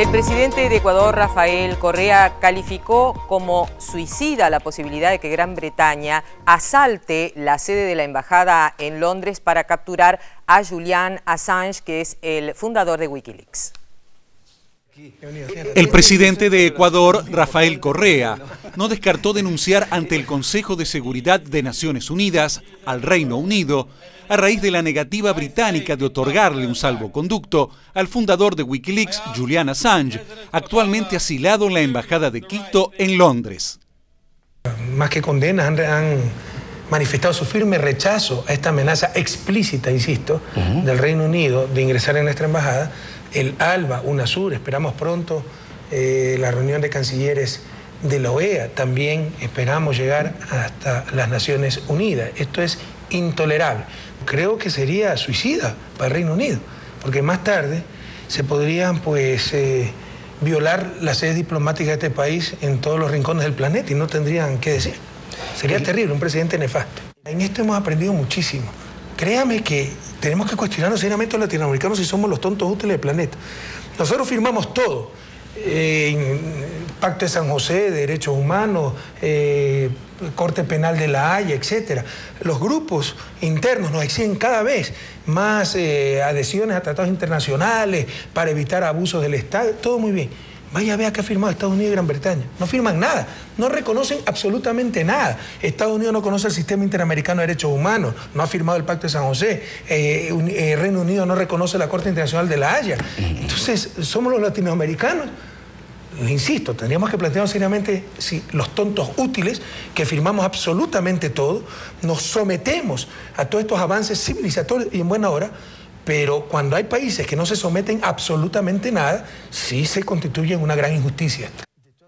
El presidente de Ecuador, Rafael Correa, calificó como suicida la posibilidad de que Gran Bretaña asalte la sede de la embajada en Londres para capturar a Julian Assange, que es el fundador de Wikileaks. El presidente de Ecuador, Rafael Correa, no descartó denunciar ante el Consejo de Seguridad de Naciones Unidas al Reino Unido a raíz de la negativa británica de otorgarle un salvoconducto al fundador de Wikileaks, Julian Assange, actualmente asilado en la Embajada de Quito, en Londres. Más que condenas, han manifestado su firme rechazo a esta amenaza explícita, insisto, del Reino Unido de ingresar en nuestra embajada. El ALBA, UNASUR, esperamos pronto la reunión de cancilleres de la OEA. También esperamos llegar hasta las Naciones Unidas. Esto es intolerable. Creo que sería suicida para el Reino Unido, porque más tarde se podrían violar las sedes diplomáticas de este país en todos los rincones del planeta y no tendrían qué decir. Sería terrible, un presidente nefasto. En esto hemos aprendido muchísimo. Créame que tenemos que cuestionarnos seriamente a los latinoamericanos si somos los tontos útiles del planeta. Nosotros firmamos todo. Pacto de San José, Derechos Humanos, Corte Penal de la Haya, etc. Los grupos internos nos exigen cada vez más adhesiones a tratados internacionales para evitar abusos del Estado. Todo muy bien. Vaya a ver qué ha firmado Estados Unidos y Gran Bretaña. No firman nada, no reconocen absolutamente nada. Estados Unidos no conoce el Sistema Interamericano de Derechos Humanos, no ha firmado el Pacto de San José. Reino Unido no reconoce la Corte Internacional de la Haya. Entonces, somos los latinoamericanos. Insisto, tendríamos que plantearnos seriamente si los tontos útiles, que firmamos absolutamente todo, nos sometemos a todos estos avances civilizatorios y en buena hora. Pero cuando hay países que no se someten a absolutamente nada, sí se constituye una gran injusticia.